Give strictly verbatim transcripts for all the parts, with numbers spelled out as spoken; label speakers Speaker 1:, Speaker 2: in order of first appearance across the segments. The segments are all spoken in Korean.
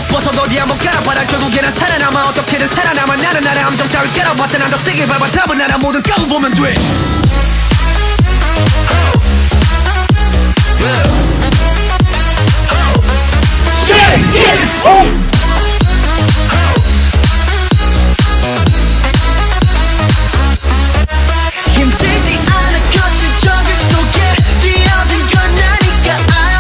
Speaker 1: 꼭 벗어 어디 한번 깔아봐라. 결국에는 살아남아. 어떻게든 살아남아. 나는 나의 함정 따위 깔아봤자 난 더 세게 밟아. 답은 나라 모든 까고 보면 돼. 힘들지 않아 거친 정글 속에 뛰어든 건 나니까.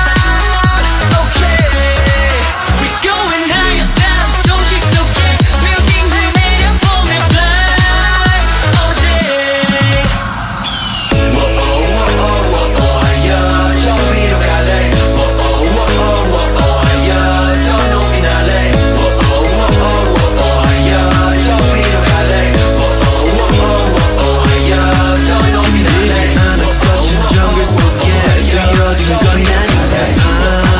Speaker 1: Okay, we're going higher down. 도시 속에 빌딩들 내려보며 fly all day. 워오워오워오 하여 저 위로 갈래. 워오워오워오 하여 더 높이 날래. 워오워오워오 하여 저 위로 갈래. 워오워오워오 하여 더 높이 날래. 않아 거친 정글 속에 뛰어든 건 나니까.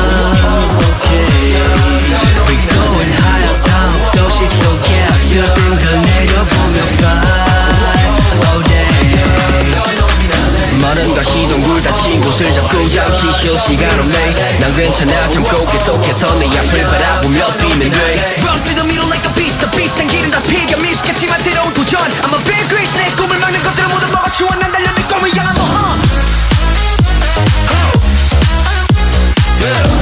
Speaker 1: We're going higher down. 도시 속에 빌딩들 내려보며 fly all day. 많은 가시 동굴 다친 곳을 잡고 잠시 쉴 시간 없네. 난 괜찮아 참고 계속해서 내 앞을 바라보며 뛰면 돼. Run through the middle like a beast. The beast 난 길은 다 피가 미숙했지만 새로운 도전. I'm a big Chris. 내 꿈을 막는 것들은 모두 먹어치워. 난 달려 내 꿈을 향한 모험. Yeah.